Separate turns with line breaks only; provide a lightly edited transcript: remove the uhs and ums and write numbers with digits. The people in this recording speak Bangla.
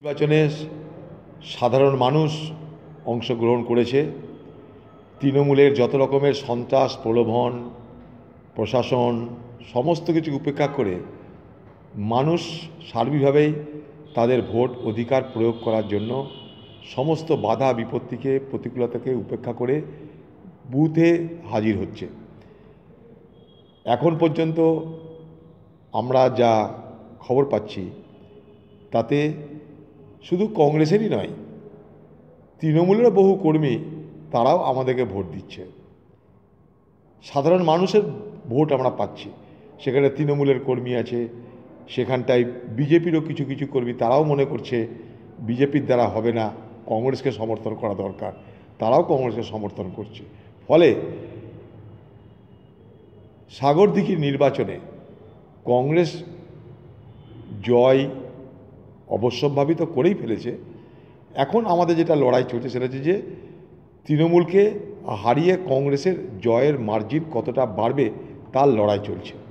নির্বাচনে সাধারণ মানুষ অংশগ্রহণ করেছে। তৃণমূলের যত রকমের সন্ত্রাস প্রলোভন প্রশাসন সমস্ত কিছু উপেক্ষা করে মানুষ সার্বিকভাবেই তাদের ভোট অধিকার প্রয়োগ করার জন্য সমস্ত বাধা বিপত্তিকে প্রতিকূলতাকে উপেক্ষা করে বুথে হাজির হচ্ছে। এখন পর্যন্ত আমরা যা খবর পাচ্ছি তাতে শুধু কংগ্রেসেরই নয়, তৃণমূলেরও বহু কর্মী তারাও আমাদেরকে ভোট দিচ্ছে। সাধারণ মানুষের ভোট আমরা পাচ্ছি। সেখানে তৃণমূলের কর্মী আছে, সেখানটায় বিজেপিরও কিছু কিছু কর্মী তারাও মনে করছে বিজেপির দ্বারা হবে না, কংগ্রেসকে সমর্থন করা দরকার, তারাও কংগ্রেসকে সমর্থন করছে। ফলে সাগরদিঘির নির্বাচনে কংগ্রেস জয় অবশ্যম্ভাবী তো করেই ফেলেছে। এখন আমাদের যেটা লড়াই চলছে সেটা হচ্ছে যে তৃণমূলকে হারিয়ে কংগ্রেসের জয়ের মার্জিন কতটা বাড়বে তার লড়াই চলছে।